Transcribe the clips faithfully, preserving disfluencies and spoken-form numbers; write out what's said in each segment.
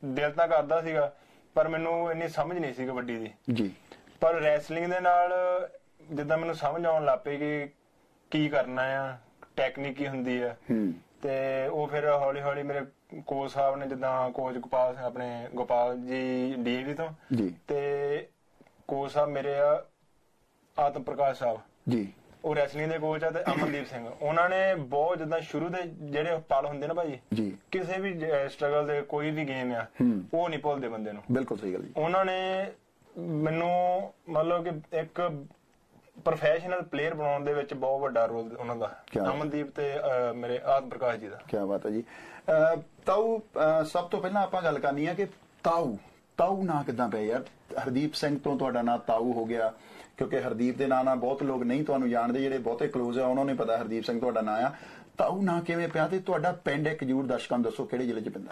ਦਿਲ ਤਾਂ ਕਰਦਾ ਸੀਗਾ ਪਰ ਮੈਨੂੰ ਇੰਨੀ ਸਮਝ ਨਹੀਂ ਸੀ ਕਬੱਡੀ ਦੀ ਜੀ। ਪਰ ਰੈਸਲਿੰਗ ਦੇ ਨਾਲ ਜਿੱਦਾਂ ਮੈਨੂੰ ਸਮਝ ਆਉਣ ਲੱਗ ਪਈ ਕਿ ਕੀ ਕਰਨਾ ਆ, ਟੈਕਨੀਕ ਕੀ ਹੁੰਦੀ ਆ, ਤੇ ਉਹ ਫਿਰ ਹੌਲੀ ਹੌਲੀ ਮੇਰੇ ਕੋਚ ਸਾਹਿਬ ਨੇ, ਜਿੱਦਾਂ ਕੋਚ ਗੋਪਾਲ ਆਪਣੇ ਗੋਪਾਲ ਜੀ ਡੀਏਵੀ ਤੋਂ, ਤੇ ਕੋਚ ਸਾਹਿਬ ਮੇਰੇ ਆ ਆਤਮ ਪ੍ਰਕਾਸ਼ ਸਾਹਿਬ ਜੀ, ਉਹ ਰੈਸਲਿੰਗ ਦੇ ਕੋਚ ਆ, ਤੇ ਅਮਨਦੀਪ ਸਿੰਘ, ਉਹਨਾਂ ਨੇ ਬਹੁਤ ਜਿੱਦਾਂ ਸ਼ੁਰੂ ਦੇ ਜਿਹੜੇ ਪਲ ਹੁੰਦੇ ਨਾ ਭਾਜੀ ਜੀ, ਕਿਸੇ ਵੀ ਸਟਰਗਲ ਦੇ ਕੋਈ ਵੀ ਗੇਮ ਆ ਉਹ ਨਹੀਂ ਭੁੱਲਦੇ ਬੰਦੇ ਨੂੰ। ਬਿਲਕੁਲ ਸਹੀ ਗੱਲ ਜੀ। ਉਹਨਾਂ ਨੇ ਮੈਨੂੰ ਮਤਲਬ ਕਿ ਇੱਕ ਪ੍ਰੋਫੈਸ਼ਨਲ ਪਲੇਅਰ ਬਣਾਉਣ ਦੇ ਵਿੱਚ ਬਹੁਤ ਵੱਡਾ ਰੋਲ ਉਹਨਾਂ ਦਾ, ਅਮਨਦੀਪ ਤੇ ਮੇਰੇ ਆਤਮ ਪ੍ਰਕਾਸ਼ ਜੀ ਦਾ। ਕੀ ਬਾਤ ਹੈ ਜੀ। ਤਾਊ, ਸਭ ਤੋਂ ਪਹਿਲਾਂ ਆਪਾਂ ਗੱਲ ਕਰਨੀ ਹੈ ਕਿ ਤਾਊ ਤਾਊ ਨਾਂ ਕਿੱਦਾਂ ਪਿਆ ਯਾਰ? ਹਰਦੀਪ ਸਿੰਘ ਤੋਂ ਤੁਹਾਡਾ ਨਾਂ ਤਾਊ ਹੋ ਗਿਆ, ਕਿਉਂਕਿ ਹਰਦੀਪ ਦੇ ਨਾਂ ਨਾਲ ਬਹੁਤ ਲੋਕ ਨਹੀਂ ਤੁਹਾਨੂੰ ਜਾਣਦੇ, ਜਿਹੜੇ ਬਹੁਤੇ ਕਲੋਜ਼ ਆ ਉਹਨਾਂ ਨੇ ਪਤਾ ਹਰਦੀਪ ਸਿੰਘ ਤੁਹਾਡਾ ਨਾਂ ਆ। ਤਾਊ ਨਾਂ ਕਿਵੇਂ ਪਿਆ ਤੇ ਤੁਹਾਡਾ ਪਿੰਡ ਇੱਕ ਜਰੂਰ ਦਰਸ਼ਕਾਂ ਨੂੰ ਦੱਸੋ ਕਿਹੜੇ ਜ਼ਿਲ੍ਹੇ 'ਚ ਪੈਂਦਾ?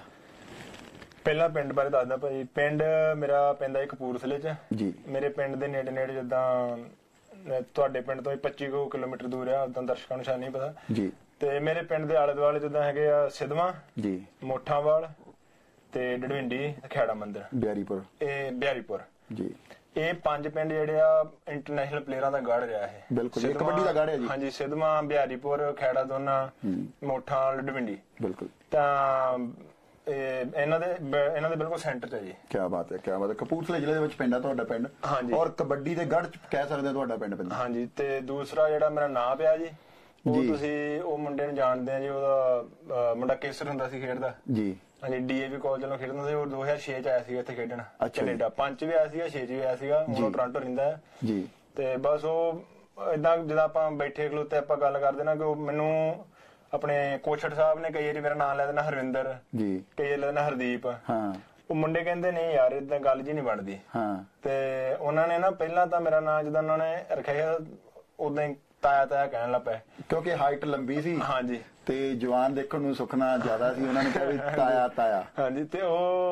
ਪਹਿਲਾਂ ਪਿੰਡ ਬਾਰੇ ਦੱਸਦਾ ਭਾਜੀ। ਪਿੰਡ ਮੇਰਾ ਪੈਂਦਾ ਕਪੂਰਥਲੇ 'ਚ ਜੀ। ਮੇਰੇ ਪਿੰਡ ਦੇ ਨੇੜੇ ਨੇੜੇ ਜਿੱਦਾਂ ਤੁਹਾਡੇ ਪਿੰਡ ਤੋਂ ਪੱਚੀ ਕੁ ਕਿਲੋਮੀਟਰ ਦੂਰ ਆ, ਉਦਾਂ ਦਰਸ਼ਕਾਂ ਨੂੰ ਸ਼ਾਇਦ ਨਹੀਂ ਪਤਾ ਜੀ। ਤੇ ਮੇਰੇ ਪਿੰਡ ਦੇ ਆਲੇ ਦੁਆਲੇ ਜਿੱਦਾਂ ਹੈਗੇ ਆ ਸਿੱਧਵਾਂ ਜੀ, ਮੋਠਾਵਾਲ ਤੇ ਡੜਵਿੰਡੀ, ਖੈੜਾ ਮੰਦਰ, ਬਿਆਰੀਪੁਰ, ਇਹ ਬਿਆਰੀਪੁਰ ਜੀ। ਇਹ ਪੰਜ ਪਿੰਡ ਜਿਹੜੇ ਆ ਇੰਟਰਨੈਸ਼ਨਲ ਪਲੇਅਰਾਂ ਦਾ ਗੜ ਰਿਹਾ ਹੈ। ਬਿਲਕੁਲ, ਇਹ ਕਬੱਡੀ ਦਾ ਗੜ ਹੈ ਜੀ। ਹਾਂਜੀ, ਸਿੱਧਵਾਂ, ਬਿਆਰੀਪੁਰ, ਖੈੜਾ ਦੋਨਾ, ਮੋਠਾਵਾਲ, ਡੜਵਿੰਡੀ। ਬਿਲਕੁਲ। ਤਾਂ ਇਹਨਾਂ ਦੇ ਇਹਨਾਂ ਦੇ ਬਿਲਕੁਲ ਸੈਂਟਰ 'ਚ ਹੈ ਜੀ। ਕੀ ਬਾਤ ਹੈ, ਕੀ ਬਾਤ ਹੈ। ਕਪੂਰਥਲੇ ਜ਼ਿਲ੍ਹੇ ਦੇ ਵਿੱਚ ਪੈਂਦਾ ਤੁਹਾਡਾ ਪਿੰਡ। ਹਾਂਜੀ। ਔਰ ਕਬੱਡੀ ਦੇ ਗੜ 'ਚ ਕਹਿ ਸਕਦੇ ਆ ਤੁਹਾਡਾ ਪਿੰਡ ਪੈਂਦਾ। ਹਾਂਜੀ। ਤੇ ਦੂਸਰਾ ਜਿਹੜਾ ਮੇਰਾ ਨਾਂ ਪਿਆ ਜੀ, ਉਹ ਤੁਸੀਂ ਉਹ ਮੁੰਡੇ ਨੂੰ ਜਾਣਦੇ ਆ ਜੀ, ਉਹਦਾ ਮੁੰਡਾ ਕੇਸਰ ਹੁੰਦਾ ਸੀ ਖੇਡਦਾ ਜੀ। ਹਾਂਜੀ, ਡੀਏਵੀ ਕਾਲਜ ਵੱਲੋਂ ਖੇਡਦਾ ਸੀ। ਉਹ ਦੋ ਹਜ਼ਾਰ ਛੇ 'ਚ ਆਇਆ ਸੀਗਾ ਇੱਥੇ ਖੇਡਣ, ਕੈਨੇਡਾ। ਪੰਜ 'ਚ ਵੀ ਆਇਆ ਸੀਗਾ, ਛੇ 'ਚ ਵੀ ਆਇਆ ਸੀਗਾ। ਹੁਣ ਉਹ ਟੋਰਾਂਟੋ ਰਹਿੰਦਾ ਹੈ ਜੀ। ਤੇ ਬਸ ਉਹ ਏਦਾਂ ਜਦੋਂ ਆਪਾਂ ਬੈਠੇ ਖਲੋਤੇ ਆਪਾਂ ਗੱਲ ਕਰਦੇ ਨਾ, ਕਿ ਉਹ ਮੈਨੂੰ ਆਪਣੇ ਕੋਚੜ ਸਾਹਿਬ ਨੇ ਕਈ ਵਾਰੀ ਮੇਰਾ ਨਾਮ ਲੈ ਦੇਣਾ ਹਰਵਿੰਦਰ ਜੀ, ਕਈ ਵਾਰੀ ਲੈ ਦੇਣਾ ਹਰਦੀਪ। ਹਾਂ। ਉਹ ਮੁੰਡੇ ਕਹਿੰਦੇ ਨਹੀਂ ਯਾਰ ਏਦਾਂ ਗੱਲ ਜੀ ਨਹੀਂ ਬਣਦੀ। ਹਾਂ। ਤੇ ਉਹਨਾਂ ਨੇ ਨਾ ਪਹਿਲਾਂ ਤਾਂ ਮੇਰਾ ਨਾਮ ਜਿੱਦਾਂ ਉਹਨਾਂ ਨੇ ਰੱਖਿਆ ਉਦਾਂ ਹੀ ਤਾਇਆ ਤਾਇਆ ਕਹਿਣ ਲੱਗ ਪਏ, ਕਿਉਂਕਿ ਹਾਈਟ ਲੰਬੀ ਸੀ। ਹਾਂਜੀ। ਤੇ ਜਵਾਨ ਦੇਖਣ ਨੂੰ ਸੁਖਣਾ ਜ਼ਿਆਦਾ ਸੀ, ਉਹਨਾਂ ਨੇ ਕਿਹਾ ਵੀ ਤਾਇਆ ਤਾਇਆ। ਹਾਂਜੀ। ਤੇ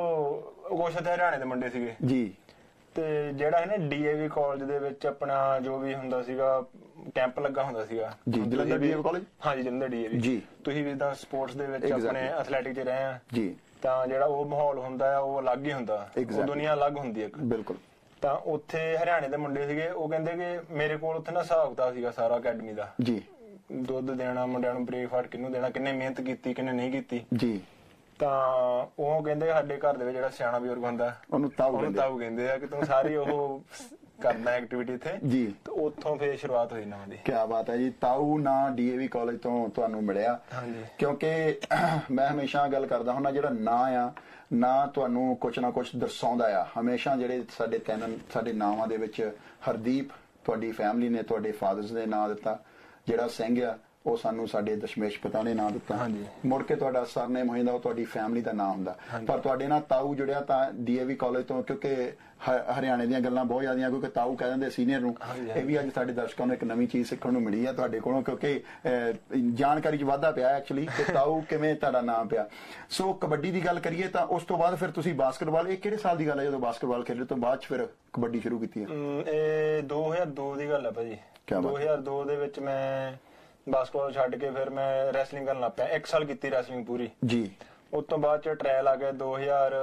ਉਹ ਕੁਛ ਤੇ ਹਰਿਆਣੇ ਦੇ ਮੁੰਡੇ ਸੀਗੇ ਜੀ। ਤੇ ਜਿਹੜਾ ਹੈ ਨਾ ਡੀਏਵੀ ਕਾਲਜ ਦੇ ਵਿੱਚ ਆਪਣਾ ਜੋ ਵੀ ਹੁੰਦਾ ਸੀਗਾ, ਕੈਂਪ ਲੱਗਾ ਹੁੰਦਾ ਸੀਗਾ ਜੀ, ਜਲੰਧਰ ਡੀਏਵੀ ਕਾਲਜ। ਹਾਂਜੀ, ਜਲੰਧਰ ਡੀਏਵੀ ਜੀ। ਤੁਸੀਂ ਵੀ ਤਾਂ ਸਪੋਰਟਸ ਦੇ ਵਿੱਚ ਆਪਣੇ ਐਥਲੈਟਿਕ 'ਚ ਰਹੇ ਆ ਜੀ, ਤਾਂ ਜਿਹੜਾ ਉਹ ਮਾਹੌਲ ਹੁੰਦਾ ਆ ਉਹ ਅਲੱਗ ਹੀ ਹੁੰਦਾ, ਉਹ ਦੁਨੀਆ ਅਲੱਗ ਹੁੰਦੀ ਹੈ। ਬਿਲਕੁਲ। ਤਾਂ ਉੱਥੇ ਹਰਿਆਣੇ ਦੇ ਮੁੰਡੇ ਸੀਗੇ, ਉਹ ਕਹਿੰਦੇ ਕਿ ਮੇਰੇ ਕੋਲ ਉੱਥੇ ਨਾ ਹਿਸਾਬ ਕਿਤਾਬ ਸੀਗਾ ਸਾਰਾ ਅਕੈਡਮੀ ਦਾ ਜੀ, ਦੁੱਧ ਦੇਣਾ ਮੁੰਡਿਆਂ ਨੂੰ, ਬ੍ਰੇਕਫਾਸਟ ਕਿਹਨੂੰ ਦੇਣਾ, ਕਿੰਨੇ ਮਿਹਨਤ ਕੀਤੀ ਕਿੰਨੇ ਨਹੀਂ ਕੀਤੀ ਜੀ। ਤਾਂ ਉਹ ਕਹਿੰਦੇ ਸਾਡੇ ਘਰ ਦੇ ਵਿੱਚ ਜਿਹੜਾ ਸਿਆਣਾ ਬਜ਼ੁਰਗ ਹੁੰਦਾ ਉਹਨੂੰ ਤਾਊ ਤਾਊ ਕਹਿੰਦੇ ਆ, ਕਿ ਤੂੰ ਸਾਰੀ ਉਹ ਕਰਦਾ ਐਕਟੀਵਿਟੀ ਇੱਥੇ ਜੀ। ਤੇ ਉੱਥੋਂ ਫਿਰ ਸ਼ੁਰੂਆਤ ਹੋਈ ਨਾਂ ਦੀ। ਕੀ ਬਾਤ ਹੈ ਜੀ। ਤਾਊ ਨਾਂ ਡੀਏਵੀ ਕਾਲਜ ਤੋਂ ਤੁਹਾਨੂੰ ਮਿਲਿਆ। ਹਾਂਜੀ। ਕਿਉਂਕਿ ਮੈਂ ਹਮੇਸ਼ਾ ਗੱਲ ਕਰਦਾ ਹੁੰਦਾ, ਜਿਹੜਾ ਨਾਂ ਆ ਨਾ ਤੁਹਾਨੂੰ ਕੁਛ ਨਾ ਕੁਛ ਦਰਸਾਉਂਦਾ ਆ। ਹਮੇਸ਼ਾ ਜਿਹੜੇ ਸਾਡੇ ਤਿੰਨ ਸਾਡੇ ਨਾਵਾਂ ਦੇ ਵਿੱਚ ਹਰਦੀਪ ਤੁਹਾਡੀ ਫੈਮਿਲੀ ਨੇ ਤੁਹਾਡੇ ਫਾਦਰਸ ਨੇ ਨਾਂ ਦਿੱਤਾ, ਜਿਹੜਾ ਸਿੰਘ ਆ ਉਹ ਸਾਨੂੰ ਸਾਡੇ ਦਸ਼ਮੇਸ਼ ਪਿਤਾ ਨੇ ਨਾਂ ਦਿੱਤਾ। ਹਾਂਜੀ। ਮੁੜ ਕੇ ਤੁਹਾਡਾ ਸਰਨੇਮ ਹੋ ਜਾਂਦਾ, ਉਹ ਤੁਹਾਡੀ ਫੈਮਿਲੀ ਦਾ ਨਾਂ ਹੁੰਦਾ। ਪਰ ਤੁਹਾਡੇ ਨਾਲ ਤਾਊ ਜੁੜਿਆ ਤਾਂ ਡੀਏਵੀ ਕਾਲਜ ਤੋਂ, ਕਿਉਂਕਿ ਹਰਿਆਣੇ ਦੀਆਂ ਗੱਲਾਂ ਬਹੁਤ ਜ਼ਿਆਦੀਆਂ, ਕਿਉਂਕਿ ਤਾਊ ਕਹਿ ਦਿੰਦੇ ਸੀਨੀਅਰ ਨੂੰ। ਇਹ ਵੀ ਅੱਜ ਸਾਡੇ ਦਰਸ਼ਕਾਂ ਨੂੰ ਇੱਕ ਨਵੀਂ ਚੀਜ਼ ਸਿੱਖਣ ਨੂੰ ਮਿਲੀ ਆ ਤੁਹਾਡੇ ਕੋਲੋਂ, ਕਿਉਂਕਿ ਜਾਣਕਾਰੀ 'ਚ ਵਾਧਾ ਪਿਆ ਐਕਚੁਅਲੀ ਕਿ ਤਾਊ ਕਿਵੇਂ ਤੁਹਾਡਾ ਨਾਮ ਪਿਆ। ਸੋ ਕਬੱਡੀ ਦੀ ਗੱਲ ਕਰੀਏ ਤਾਂ ਉਸ ਤੋਂ ਬਾਅਦ ਫਿਰ ਤੁਸੀਂ ਬਾਸਕਟਬਾਲ, ਇਹ ਕਿਹੜੇ ਸਾਲ ਦੀ ਗੱਲ ਹੈ ਜਦੋਂ ਬਾਸਕਟਬਾਲ ਖੇਡੇ ਤੋਂ ਬਾਅਦ ਫਿਰ ਕਬੱਡੀ ਸ਼ੁਰੂ ਕੀਤੀ ਹੈ? ਇਹ ਦੋ ਹਜ਼ਾਰ ਦੋ ਦੀ ਗੱਲ ਹੈ ਭਾਜੀ। ਦੋ ਹਜ਼ਾਰ ਦੋ ਦੇ ਵਿੱਚ ਮੈਂ ਬਾਸਕਟਬਾਲ ਛੱਡ ਕੇ ਫਿਰ ਮੈਂ ਰੈਸਲਿੰਗ ਕਰਨ ਲੱਗ ਪਿਆ। ਇੱਕ ਸਾਲ ਕੀਤੀ ਰੈਸਲਿੰਗ ਪੂਰੀ ਜੀ। ਉਸ ਤੋਂ ਬਾਅਦ ਚ ਟ੍ਰਾਇਲ ਆ ਗਿਆ ਦੋ ਹਜ਼ਾਰ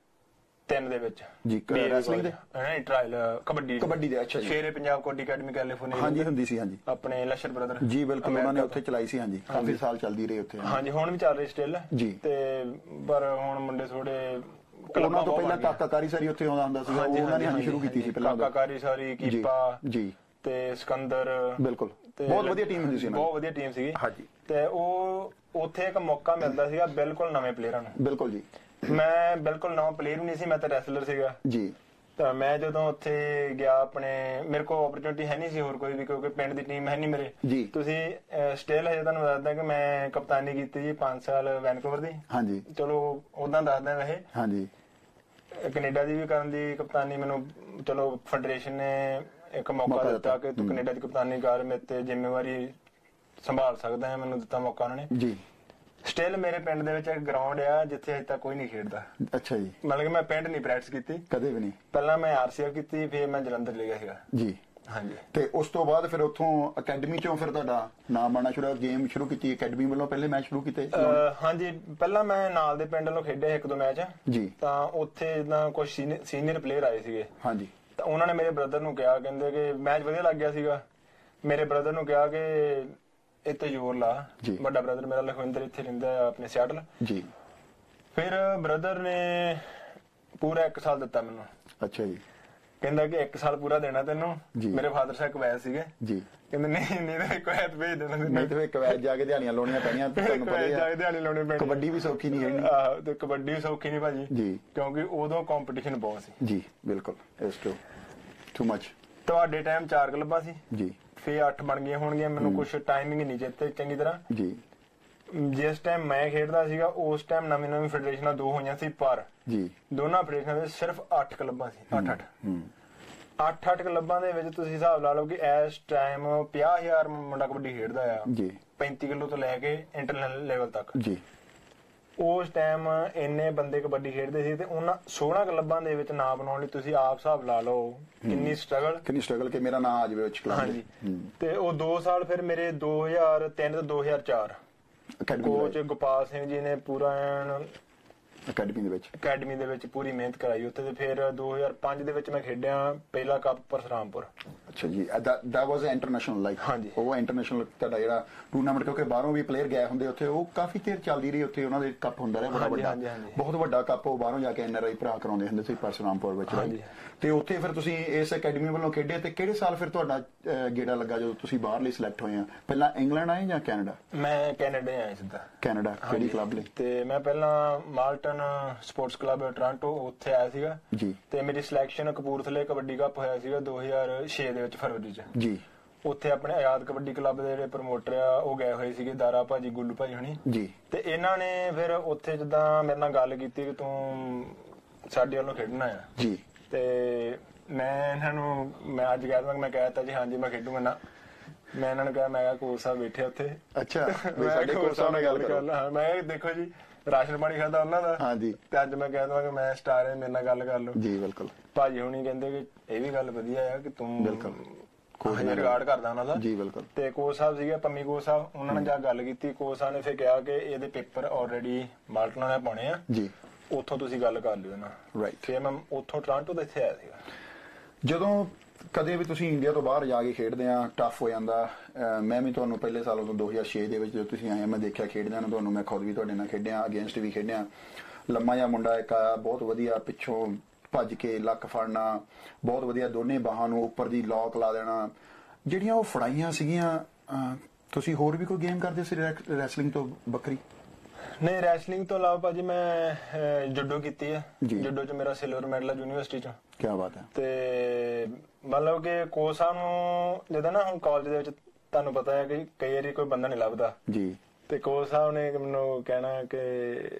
ਤਿੰਨ ਦੇ ਵਿੱਚ ਜੀ। ਰੈਸਲਿੰਗ ਦੇ ਨਹੀਂ, ਟ੍ਰਾਇਲ ਕਬੱਡੀ ਕਬੱਡੀ ਦੇ। ਅੱਛਾ ਜੀ। Shere Punjab kabaddi academy California. ਹਾਂਜੀ, ਹੁੰਦੀ ਸੀ। ਹਾਂਜੀ, ਆਪਣੇ ਲਸ਼ਰ ਬ੍ਰਦਰ ਜੀ। ਬਿਲਕੁਲ, ਉਹਨਾਂ ਨੇ ਉੱਥੇ ਚਲਾਈ ਸੀ। ਹਾਂਜੀ, ਕਾਫੀ ਸਾਲ ਚੱਲਦੀ ਰਹੀ ਉੱਥੇ। ਹਾਂਜੀ, ਹੁਣ ਵੀ ਚੱਲ ਰਹੀ ਸਟਿਲ ਜੀ। ਤੇ ਪਰ ਹੁਣ ਮੁੰਡੇ ਥੋੜੇ, ਉਹਨਾਂ ਤੋਂ ਪਹਿਲਾਂ ਕਾਕਾ ਕਾਰੀ ਸਾਰੀ ਉੱਥੇ ਆਉਂਦਾ ਹੁੰਦਾ ਸੀਗਾ, ਉਹਨਾਂ ਨੇ ਹਾਂਜੀ ਸ਼ੁਰੂ ਕੀਤੀ ਸੀ ਪਹਿਲਾਂ। ਕਾਕਾ ਕਾਰੀ ਸਾਰੀ, ਕੀਪਾ ਜੀ ਤੇ ਸਿਕੰਦਰ। ਬਿਲਕੁਲ, ਬਹੁਤ ਵਧੀਆ ਟੀਮ ਹੁੰਦੀ ਸੀ, ਬਹੁਤ ਵਧੀਆ ਟੀਮ ਸੀਗੀ। ਹਾਂਜੀ। ਤੇ ਉਹ ਉੱਥੇ ਇੱਕ ਮੌਕਾ ਮਿਲਦਾ ਸੀਗਾ ਬਿਲਕੁਲ ਨਵੇਂ ਪਲੇਅਰਾਂ ਨੂੰ। ਬਿਲਕੁਲ ਜੀ। ਮੈਂ ਬਿਲਕੁਲ ਨਵਾਂ ਪਲੇਅਰ ਵੀ ਨਹੀਂ ਸੀ, ਮੈਂ ਤਾਂ ਰੈਸਲਰ ਸੀਗਾ ਜੀ। ਤਾਂ ਮੈਂ ਜਦੋਂ ਉੱਥੇ ਗਿਆ, ਆਪਣੇ ਮੇਰੇ ਕੋਲ ਓਪਰਚੁਨਿਟੀ ਹੈ ਨਹੀਂ ਸੀ ਹੋਰ ਕੋਈ ਵੀ, ਕਿਉਂਕਿ ਪਿੰਡ ਦੀ ਟੀਮ ਹੈ ਨਹੀਂ ਮੇਰੇ ਜੀ। ਤੁਸੀਂ ਸਟਿਲ ਹਜੇ ਤੁਹਾਨੂੰ ਦੱਸਦਾ ਕਿ ਮੈਂ ਕਪਤਾਨੀ ਕੀਤੀ ਜੀ ਪੰਜ ਸਾਲ ਵੈਨਕੂਵਰ ਦੀ। ਹਾਂਜੀ। ਚਲੋ ਓਦਾਂ ਦੱਸਦਾ ਵੈਸੇ। ਹਾਂਜੀ। ਕੈਨੇਡਾ ਦੀ ਵੀ ਕਰਨ ਦੀ ਕਪਤਾਨੀ ਮੈਨੂੰ ਚਲੋ ਫੈਡਰੇਸ਼ਨ ਨੇ ਇੱਕ ਮੌਕਾ ਦਿੱਤਾ ਕਿ ਤੂੰ ਕੈਨੇਡਾ ਦੀ ਕਪਤਾਨੀ ਕਰ, ਮੇਰੇ ਤੇ ਜ਼ਿੰਮੇਵਾਰੀ ਸੰਭਾਲ ਸਕਦਾ ਹੈ, ਮੈਨੂੰ ਦਿੱਤਾ ਮੌਕਾ ਉਹਨਾਂ ਨੇ ਜੀ। ਸਟਿਲ ਮੇਰੇ ਪਿੰਡ ਦੇ ਵਿੱਚ ਇੱਕ ਗਰਾਊਂਡ ਆ ਜਿੱਥੇ ਅਜੇ ਤੱਕ ਕੋਈ ਨਹੀਂ ਖੇਡਦਾ। ਅੱਛਾ ਜੀ। ਮਤਲਬ ਕਿ ਮੈਂ ਪਿੰਡ ਨਹੀਂ ਪ੍ਰੈਕਟਿਸ ਕੀਤੀ ਕਦੇ ਵੀ ਨਹੀਂ। ਪਹਿਲਾਂ ਮੈਂ ਆਰਸੀਐਫ ਕੀਤੀ, ਫਿਰ ਮੈਂ ਜਲੰਧਰ ਲੈ ਗਿਆ ਸੀਗਾ ਜੀ। ਹਾਂਜੀ ਤੇ ਉਸ ਤੋਂ ਬਾਅਦ ਫਿਰ ਉੱਥੋਂ ਅਕੈਡਮੀ ਚੋਂ ਫਿਰ ਤੁਹਾਡਾ ਨਾਮ ਆਉਣਾ ਸ਼ੁਰੂ ਗੇਮ ਸ਼ੁਰੂ ਕੀਤੀ ਅਕੈਡਮੀ ਵੱਲੋਂ ਪਹਿਲੇ ਮੈਚ ਸ਼ੁਰੂ ਕੀਤੇ? ਹਾਂਜੀ ਪਹਿਲਾਂ ਮੈਂ ਨਾਲ ਦੇ ਪਿੰਡ ਵੱਲੋਂ ਖੇਡਿਆ ਇੱਕ ਦੋ ਮੈਚ ਜੀ ਤਾਂ ਉੱਥੇ ਜਿੱਦਾਂ ਕੁਝ ਸੀਨੀਅਰ ਪਲੇਅਰ ਆਏ ਸੀਗੇ ਹਾਂਜੀ ਤਾਂ ਉਹਨਾਂ ਨੇ ਮੇਰੇ ਬ੍ਰਦਰ ਨੂੰ ਕਿਹਾ ਕਹਿੰਦੇ ਕਿ ਮੈਚ ਵਧੀਆ ਲੱਗ ਗਿਆ ਸੀਗਾ ਮੇਰੇ ਬ੍ਰਦਰ ਨੂੰ ਕਿਹਾ ਕਿ ਇੱਥੇ ਜ਼ੋਰ ਲਾ ਵੱਡਾ ਬ੍ਰਦਰ ਮੇਰਾ ਲਖਵਿੰਦਰ ਇੱਥੇ ਰਹਿੰਦਾ ਆਪਣੇ ਸਿਆਟਲ ਜੀ ਫਿਰ ਬ੍ਰਦਰ ਨੇ ਪੂਰਾ ਇੱਕ ਸਾਲ ਦਿੱਤਾ ਮੈਨੂੰ ਅੱਛਾ ਜੀ ਕਹਿੰਦਾ ਕਿ ਇੱਕ ਸਾਲ ਪੂਰਾ ਦੇਣਾ ਤੈਨੂੰ ਮੇਰੇ ਫਾਦਰ ਸਾਹਿਬ ਕਵੈਤ ਸੀਗੇ ਜੀ ਕਹਿੰਦੇ ਨਹੀਂ ਨਹੀਂ ਤਾਂ ਕਵੈਤ ਭੇਜ ਦੇਣਾ ਨਹੀਂ ਤੇ ਕਵੈਤ ਜਾ ਕੇ ਦਿਹਾੜੀਆਂ ਲਾਉਣੀਆਂ ਪੈਣੀਆਂ ਤੁਹਾਨੂੰ ਪਤਾ ਜਾ ਕੇ ਦਿਹਾੜੀ ਲਾਉਣੀ ਪੈਣੀ ਕਬੱਡੀ ਵੀ ਸੌਖੀ ਨਹੀਂ ਹੈ ਆਹ ਤੇ ਕਬੱਡੀ ਵੀ ਸੌਖੀ ਨਹੀਂ ਭਾਜੀ ਜੀ ਕਿਉਂਕਿ ਉਦੋਂ ਕੰਪੀਟੀਸ਼ਨ ਬਹੁਤ ਸੀ ਜੀ ਬਿਲਕੁਲ ਇਟਸ ਟੂ ਟੂ ਮੱਚ ਤੁਹਾਡੇ ਟਾਈਮ ਚਾਰ ਕਲੱਬਾਂ ਸੀ ਜੀ ਫੇਰ ਅੱਠ ਬਣ ਗਈਆਂ ਹੋਣਗੀਆਂ ਮੈਨੂੰ ਕੁਝ ਟਾਈਮਿੰਗ ਨਹੀਂ ਚੇਤੇ ਚੰਗੀ ਤਰ੍ਹਾਂ ਜੀ ਜਿਸ ਟਾਈਮ ਮੈਂ ਖੇਡਦਾ ਸੀਗਾ ਉਸ ਟਾਈਮ ਨਵੀਂ ਨਵੀਂ ਫੈਡਰੇਸ਼ਨਾਂ ਦੋ ਹੋਈਆਂ ਸੀ ਪਰ ਜੀ ਦੋਨਾਂ ਫੈਡਰੇਸ਼ਨਾਂ ਦੇ ਸਿਰਫ ਅੱਠ ਕਲੱਬਾਂ ਸੀ ਅੱਠ ਅੱਠ ਅੱਠ ਅੱਠ ਕਲੱਬਾਂ ਦੇ ਵਿੱਚ ਤੁਸੀਂ ਹਿਸਾਬ ਲਾ ਲਓ ਕਿ ਇਸ ਟਾਈਮ ਪੰਜਾਹ ਹਜ਼ਾਰ ਮੁੰਡਾ ਕਬੱਡੀ ਖੇਡਦਾ ਆ ਜੀ ਪੈਂਤੀ ਕਿਲੋ ਤੋਂ ਲੈ ਕੇ ਇੰਟਰਨੈਸ਼ਨਲ ਲੈਵਲ ਤੱਕ ਜੀ ਉਸ ਟਾਈਮ ਇੰਨੇ ਬੰਦੇ ਕਬੱਡੀ ਖੇਡਦੇ ਸੀ ਤੇ ਉਹਨਾਂ ਸੋਲ੍ਹਾਂ ਕਲੱਬਾਂ ਦੇ ਵਿੱਚ ਨਾਂ ਬਣਾਉਣ ਲਈ ਤੁਸੀਂ ਆਪ ਹਿਸਾਬ ਲਾ ਲਓ ਕਿੰਨੀ ਸਟਰਗਲ ਕਿੰਨੀ ਸਟਰਗਲ ਕਿ ਮੇਰਾ ਨਾਂ ਆ ਜਾਵੇ ਉਸ ਕਲੱਬ ਹਾਂਜੀ ਤੇ ਉਹ ਦੋ ਸਾਲ ਫਿਰ ਮੇਰੇ ਦੋ ਹਜ਼ਾਰ ਤਿੰਨ ਤੇ ਦੋ ਹਜ਼ਾਰ ਚਾਰ ਕੋਚ ਗੋਪਾਲ ਸਿੰਘ ਜੀ ਨੇ ਪੂਰਾ ਅਕੈਡਮੀ ਦੇ ਵਿੱਚ ਅਕੈਡਮੀ ਦੇ ਵਿੱਚ ਪੂਰੀ ਮਿਹਨਤ ਕਰਾਈ ਉੱਥੇ ਤੇ ਫਿਰ ਦੋ ਹਜ਼ਾਰ ਪੰਜ ਦੇ ਵਿੱਚ ਮੈਂ ਖੇਡਿਆ ਪਹਿਲਾ ਕੱਪ ਪਰਸਰਾਮਪੁਰ ਅੱਛਾ ਜੀ that was an international like ਉਹ ਇੰਟਰਨੈਸ਼ਨਲ ਤੁਹਾਡਾ ਜਿਹੜਾ ਟੂਰਨਾਮੈਂਟ ਕਿਉਂਕਿ ਬਾਹਰੋਂ ਵੀ ਪਲੇਅਰ ਗਏ ਹੁੰਦੇ ਉੱਥੇ ਉਹ ਕਾਫੀ ਦੇਰ ਚੱਲਦੀ ਰਹੀ ਉੱਥੇ ਉਹਨਾਂ ਦੇ ਕੱਪ ਹੁੰਦਾ ਰਿਹਾ ਬੜਾ ਵੱਡਾ ਬਹੁਤ ਵੱਡਾ ਕੱਪ ਉਹ ਬਾਹਰੋਂ ਜਾ ਕੇ ਐਨ ਆਰ ਆਈ ਭਰਾ ਕਰਾਉਂਦੇ ਹੁੰਦੇ ਸੀ ਪਰਸਰਾਮਪੁਰ ਵਿੱਚ ਤੇ ਉੱਥੇ ਫਿਰ ਤੁਸੀਂ ਇਸ ਅਕੈਡਮੀ ਵੱਲੋਂ ਖੇਡੇ ਤੇ ਕਿਹੜੇ ਸਾਲ ਫਿਰ ਤੁਹਾਡਾ ਗੇੜਾ ਲੱਗਾ ਜਦੋਂ ਤੁਸੀਂ ਬਾਹਰ ਲਈ ਸਿਲੈਕਟ ਹੋਏ ਆ ਪਹਿਲਾਂ ਇੰਗਲੈਂਡ ਆਏ ਜਾਂ ਕੈਨੇਡਾ? ਮੈਂ ਕੈਨੇਡਾ ਆਇਆ ਸਿੱਧਾ ਕੈਨੇਡਾ ਕਿਹੜੀ ਕਲੱਬ ਲਈ? ਤੇ ਮੈਂ ਪਹਿਲਾਂ ਮਾਲਟਨ ਸਪੋਰਟਸ ਕਲੱਬ ਟੋਰਾਂਟੋ ਉੱਥੇ ਆਇਆ ਸੀਗਾ ਜੀ ਤੇ ਮੇਰੀ ਸਿਲੈਕਸ਼ਨ ਕਪੂਰਥਲੇ ਕਬੱਡੀ ਕੱਪ ਹੋਇਆ ਸੀਗਾ ਦੋ ਹਜ਼ਾਰ ਛੇ ਦੇ ਵਿੱਚ ਫਰਵਰੀ ਚ ਜੀ ਉੱਥੇ ਆਪਣੇ ਆਜ਼ਾਦ ਕਬੱਡੀ ਕਲੱਬ ਦੇ ਜਿਹੜੇ ਪ੍ਰਮੋਟਰ ਆ ਉਹ ਗਏ ਹੋਏ ਸੀਗੇ ਦਾਰਾ ਭਾਜੀ ਗੁੱਲੂ ਭਾਜੀ ਹੁਣੀ ਜੀ ਤੇ ਇਹਨਾਂ ਨੇ ਫਿਰ ਉੱਥੇ ਜਿੱਦਾਂ ਮੇਰੇ ਨਾਲ ਗੱਲ ਕੀਤੀ ਕਿ ਤੂੰ ਸਾਡੇ ਵੱਲੋਂ ਖੇਡਣਾ ਆ ਜੀ ਤੇ ਮੈਂ ਇਹਨਾਂ ਨੂੰ ਮੈਂ ਅੱਜ ਕਹਿ ਦਵਾਂ ਮੈਂ ਕਹਿਤਾ ਜੀ ਹਾਂਜੀ ਮੈਂ ਖੇਡੂਗਾ ਨਾ ਮੈਂ ਇਹਨਾਂ ਨੂੰ ਕਿਹਾ ਮੈਂ ਕਿਹਾ ਕੋਚ ਸਾਹਿਬ ਬੈਠੇ ਉੱਥੇ ਅੱਛਾ ਸਾਡੇ ਕੋਚ ਸਾਹਿਬ ਨਾਲ ਗੱਲ ਕਰੋ ਹਾਂ ਮੈਂ ਦੇਖੋ ਜੀ ਰਾਸ਼ਨ ਪਾਣੀ ਖਾਦਾ ਉਹਨਾਂ ਦਾ ਹਾਂਜੀ ਤੇ ਅੱਜ ਮੈਂ ਕਹਿ ਦਵਾਂ ਕਿ ਮੈਂ ਸਟਾਰ ਹੈ ਮੇਰੇ ਨਾਲ ਗੱਲ ਕਰ ਲਓ ਜੀ ਬਿਲਕੁਲ ਭਾਜੀ ਹੁਣੀ ਕਹਿੰਦੇ ਕਿ ਇਹ ਵੀ ਗੱਲ ਵਧੀਆ ਆ ਕਿ ਤੂੰ ਬਿਲਕੁਲ ਕੋਚ ਨੇ ਰਿਗਾਰਡ ਕਰਦਾ ਉਹਨਾਂ ਦਾ ਜੀ ਬਿਲਕੁਲ ਤੇ ਕੋਚ ਸਾਹਿਬ ਸੀਗੇ ਪੰਮੀ ਕੋਚ ਸਾਹਿਬ ਉਹਨਾਂ ਨੇ ਜਾ ਗੱਲ ਕੀਤੀ ਕੋਚ ਸਾਹਿਬ ਨੇ ਫਿਰ ਕਿਹਾ ਕਿ ਇਹਦੇ ਪੇਪਰ ਆਲਰੇਡੀ ਮਾਲਟਨਾਂ ਦੇ ਪਾਉਣੇ ਆ ਜੀ ਉੱਥੋਂ ਤੁਸੀਂ ਗੱਲ ਕਰ ਲਿਓ ਨਾ ਰਾਈਟ ਫਿਰ ਮੈਂ ਉੱਥੋਂ ਟੋਰਾਂਟੋ ਤੋਂ ਇੱਥੇ ਆਇਆ ਸੀਗਾ ਜਦੋਂ ਕਦੇ ਵੀ ਤੁਸੀਂ ਇੰਡੀਆ ਤੋਂ ਬਾਹਰ ਜਾ ਕੇ ਖੇਡਦੇ ਆ ਟਫ ਹੋ ਜਾਂਦਾ ਮੈਂ ਵੀ ਤੁਹਾਨੂੰ ਪਹਿਲੇ ਸਾਲੋਂ ਤੋਂ ਦੋ ਹਜ਼ਾਰ ਛੇ ਦੇ ਵਿੱਚ ਜਦੋਂ ਤੁਸੀਂ ਆਏ ਮੈਂ ਦੇਖਿਆ ਖੇਡਦਿਆਂ ਨੂੰ ਤੁਹਾਨੂੰ ਮੈਂ ਖੁਦ ਵੀ ਤੁਹਾਡੇ ਨਾਲ ਖੇਡਿਆ ਅਗੇਂਸਟ ਵੀ ਖੇਡਿਆ ਲੰਮਾ ਜਿਹਾ ਮੁੰਡਾ ਇੱਕ ਬਹੁਤ ਵਧੀਆ ਪਿੱਛੋਂ ਭੱਜ ਕੇ ਲੱਕ ਫੜਨਾ ਬਹੁਤ ਵਧੀਆ ਦੋਨੇ ਬਾਹਾਂ ਨੂੰ ਉੱਪਰ ਦੀ ਲੌਕ ਲਾ ਦੇਣਾ ਜਿਹੜੀਆਂ ਉਹ ਫੜਾਈਆਂ ਸੀਗੀਆਂ ਤੁਸੀਂ ਹੋਰ ਵੀ ਕੋਈ ਗੇਮ ਕਰਦੇ ਸੀ ਰੈਸਲਿੰਗ ਤੋਂ ਵੱਖਰੀ? ਨਹੀਂ ਰੈਸਲਿੰਗ ਤੋਂ ਇਲਾਵਾ ਭਾਜੀ ਮੈਂ ਜੁਡੋ ਕੀਤੀ ਹੈ ਜੁਡੋ ਚ ਮੇਰਾ ਸਿਲਵਰ ਮੈਡਲ ਹੈ ਯੂਨੀਵਰਸਿਟੀ ਚ ਕੀ ਬਾਤ ਹੈ ਤੇ ਮਤਲਬ ਕਿ ਕੋਚ ਸਾਹਿਬ ਨੂੰ ਜਦੋਂ ਨਾ ਹੁਣ ਕਾਲਜ ਦੇ ਵਿੱਚ ਤੁਹਾਨੂੰ ਪਤਾ ਹੈ ਕਿ ਕਈ ਵਾਰੀ ਕੋਈ ਬੰਦਾ ਨਹੀਂ ਲੱਭਦਾ ਜੀ ਤੇ ਕੋਚ ਸਾਹਿਬ ਨੇ ਮੈਨੂੰ ਕਹਿਣਾ ਕਿ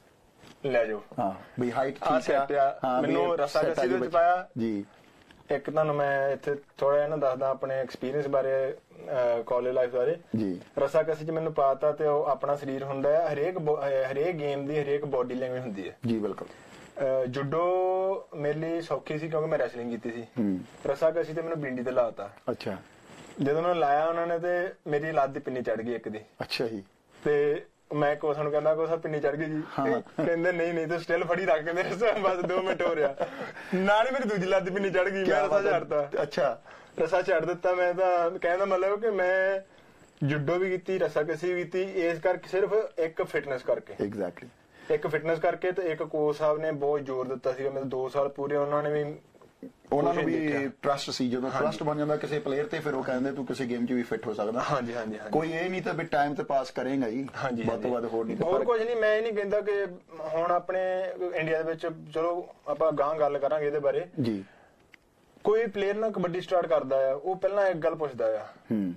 ਲੈ ਜਾਓ ਹਾਂ ਵੀ ਹਾਈਟ ਠੀਕ ਆ ਮੈਨੂੰ ਰਸਾ ਜੱਸੀ ਦੇ ਵਿੱਚ ਪਾਇਆ ਜੀ ਇੱਕ ਤੁਹਾਨੂੰ ਮੈਂ ਇੱਥੇ ਥੋੜਾ ਜਿਹਾ ਨਾ ਦੱਸਦਾ ਆਪਣੇ ਐਕਸਪੀਰੀਅੰਸ ਬਾਰੇ ਕਾਲਜ ਲਾਈਫ ਬਾਰੇ ਜੀ ਰਸਾ ਕਸੀ ਚ ਮੈਨੂੰ ਪਾਤਾ ਤੇ ਉਹ ਆਪਣਾ ਸਰੀਰ ਹੁੰਦਾ ਹੈ ਹਰੇਕ ਹਰੇਕ ਗੇਮ ਦੀ ਹਰੇਕ ਬੋਡੀ ਲੈਂਗੁਏਜ ਹੁੰਦੀ ਹੈ ਜੀ ਬਿਲਕੁਲ ਜੁਡੋ ਮੇਰੇ ਲਈ ਸੌਖੀ ਸੀ ਕਿਉਂਕਿ ਮੈਂ ਰੈਸਲਿੰਗ ਕੀਤੀ ਸੀ ਰਸਾ ਕਸੀ ਤੇ ਮੈਨੂੰ ਬਿੰਡੀ ਤੇ ਲਾਤਾ ਅੱਛਾ ਜਦੋਂ ਮੈਨੂੰ ਲਾਇਆ ਉਹਨਾਂ ਨੇ ਤੇ ਮੇਰੀ ਲੱਤ ਦੀ ਪਿੰਨੀ ਚੜ ਗਈ ਇੱਕ ਦੀ ਅੱਛਾ ਜੀ ਤੇ ਮੈਂ ਕੋਚ ਨੂੰ ਕਹਿੰਦਾ ਕੋਚ ਪਿੰਨੀ ਚੜ ਗਈ ਜੀ ਕਹਿੰਦੇ ਨਹੀਂ ਨਹੀਂ ਤੂੰ ਸਟਿਲ ਫੜੀ ਰੱਖ ਕੇ ਮੇਰੇ ਬਸ ਦੋ ਮਿੰਟ ਹੋ ਰਿਹਾ ਨਾਲ ਹੀ ਮੇਰੀ ਦੂਜੀ ਲੱਤ ਦੀ ਪਿੰਨੀ ਚੜ ਗਈ ਮੈਂ ਰਸਾ ਛੱਡਤਾ ਅੱਛਾ ਰਸਾ ਛੱਡ ਦਿੱਤਾ ਮੈਂ ਤਾਂ ਕਹਿੰਦਾ ਮਤਲਬ ਕਿ ਮੈਂ ਜੁਡੋ ਵੀ ਕੀਤੀ ਰਸਾ ਕਸੀ ਵੀ ਕੀਤੀ ਇਸ ਕਰਕੇ ਸਿਰਫ ਇੱਕ ਫਿਟਨੈਸ ਕਰਕੇ ਐਗਜ਼ੈਕਟਲੀ ਇੱਕ ਫਿਟਨੈਸ ਕਰਕੇ ਤੇ ਇੱਕ ਕੋਚ ਸਾਹਿਬ ਨੇ ਬਹੁਤ ਜ਼ੋਰ ਦਿੱਤਾ ਸੀਗਾ ਮੇਰੇ ਦੋ ਸਾਲ ਪੂਰੇ ਉਹਨਾਂ ਨੇ ਵੀ ਉਹਨਾਂ ਨੂੰ ਵੀ ਟਰਸਟ ਸੀ ਜਦੋਂ ਟਰਸਟ ਬਣ ਜਾਂਦਾ ਕਿਸੇ ਪਲੇਅਰ ਤੇ ਫਿਰ ਉਹ ਕਹਿੰਦੇ ਤੂੰ ਕਿਸੇ ਗੇਮ 'ਚ ਵੀ ਫਿੱਟ ਹੋ ਸਕਦਾ ਹਾਂਜੀ ਹਾਂਜੀ ਕੋਈ ਇਹ ਨਹੀਂ ਤਾਂ ਵੀ ਟਾਈਮ ਤੇ ਪਾਸ ਕਰੇਗਾ ਹੀ ਵੱਧ ਤੋਂ ਵੱਧ ਹੋਰ ਨਹੀਂ ਹੋਰ ਕੁਝ ਨਹੀਂ ਮੈਂ ਇਹ ਨਹੀਂ ਕਹਿੰਦਾ ਕਿ ਹੁਣ ਆਪਣੇ ਇੰਡੀਆ ਦੇ ਵਿੱਚ ਚਲੋ ਆਪਾਂ ਗਾਂ ਗੱਲ ਕਰਾਂਗੇ ਇਹਦੇ ਬਾਰੇ ਜੀ ਕੋਈ ਪਲੇਅਰ ਨਾ ਕਬੱਡੀ ਸਟਾਰਟ ਕਰਦਾ ਆ ਉਹ ਪਹਿਲਾਂ ਇੱਕ ਗੱਲ ਪੁੱਛਦਾ ਆ ਹੂੰ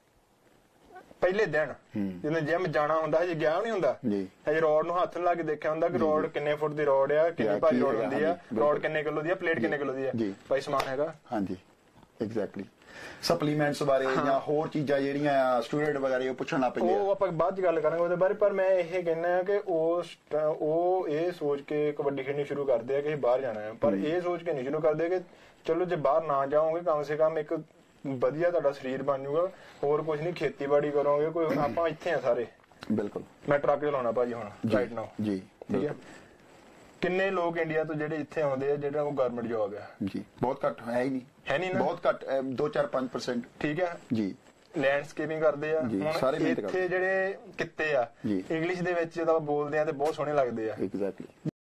ਪਹਿਲੇ ਦਿਨ ਜਦੋਂ ਜਿਮ ਜਾਣਾ ਹੁੰਦਾ ਹਜੇ ਗਿਆ ਨਹੀਂ ਹੁੰਦਾ ਹਜੇ ਰੋਡ ਨੂੰ ਹੱਥ ਲਾ ਕੇ ਦੇਖਿਆ ਹੁੰਦਾ ਕਿ ਰੋਡ ਕਿੰਨੇ ਫੁੱਟ ਦੀ ਰੋਡ ਆ ਕਿੰਨੀ ਭਾਰੀ ਰੋਡ ਹੁੰਦੀ ਆ ਰੋਡ ਕਿੰਨੇ ਕਿਲੋ ਦੀ ਆ ਪਲੇਟ ਕਿੰਨੇ ਕਿਲੋ ਦੀ ਆ ਭਾਈ ਸਮਾਨ ਹੈਗਾ ਹਾਂਜੀ ਐਗਜ਼ੈਕਟਲੀ ਸਪਲੀਮੈਂਟਸ ਬਾਰੇ ਜਾਂ ਹੋਰ ਚੀਜ਼ਾਂ ਜਿਹੜੀਆਂ ਸਟੂਡੈਂਟ ਵਗੈਰਾ ਉਹ ਪੁੱਛਣ ਲੱਗ ਪੈਂਦੇ ਉਹ ਆਪਾਂ ਬਾਅਦ ਚ ਗੱਲ ਕਰਾਂਗੇ ਉਹਦੇ ਬਾਰੇ। ਪਰ ਮੈਂ ਇਹ ਕਹਿਣਾ ਕਿ ਉਸ ਉਹ ਇਹ ਸੋਚ ਕੇ ਕਬੱਡੀ ਖੇਡਣੀ ਸ਼ੁਰੂ ਕਰਦੇ ਆ ਕਿ ਬਾਹਰ ਜਾਣਾ ਹੈ, ਪਰ ਇਹ ਸੋਚ ਕੇ ਨਹੀਂ ਸ਼ੁਰੂ ਕਰਦੇ ਕਿ ਚਲੋ ਜੇ ਬਾਹਰ ਨਾ ਜਾਓਗੇ ਕਮ ਸੇ ਕਮ ਇੱਕ ਵਧੀਆ ਤੁਹਾਡਾ ਸਰੀਰ ਬਣ ਜਾਊਗਾ, ਹੋਰ ਕੁਝ ਨਹੀਂ, ਖੇਤੀਬਾੜੀ ਕਰੋਗੇ ਕੋਈ। ਆਪਾਂ ਇੱਥੇ ਆ ਸਾਰੇ। ਬਿਲਕੁਲ। ਮੈਂ ਟਰੱਕ ਚਲਾਉਣਾ ਭਾਜੀ ਹੁਣ ਰਾਈਟ ਨਾਓ ਜੀ, ਠੀਕ ਹੈ। ਕਿੰਨੇ ਲੋਕ ਇੰਡੀਆ ਤੋਂ ਜਿਹੜੇ ਇੱਥੇ ਆਉਂਦੇ ਆ ਜਿਹੜਾ ਉਹ ਗਵਰਨਮੈਂਟ ਜੌਬ ਆ ਜੀ, ਬਹੁਤ ਘੱਟ ਹੈ ਹੀ ਨਹੀਂ ਹੈ ਨਹੀਂ ਨਾ, ਬਹੁਤ ਘੱਟ, ਦੋ ਚਾਰ ਪੰਜ ਪਰਸੈਂਟ ਠੀਕ ਹੈ ਜੀ। ਲੈਂਡਸਕੇਪਿੰਗ ਕਰਦੇ ਆ ਹੁਣ ਇੱਥੇ ਜਿਹੜੇ ਕਿੱਤੇ ਆ ਇੰਗਲਿਸ਼ ਦੇ ਵਿੱਚ ਜਦੋਂ ਬੋਲਦੇ ਆ ਤੇ ਬਹੁਤ ਸੋਹਣੇ ਲੱਗਦੇ ਆ। ਐਗਜ਼ੈਕਟਲੀ।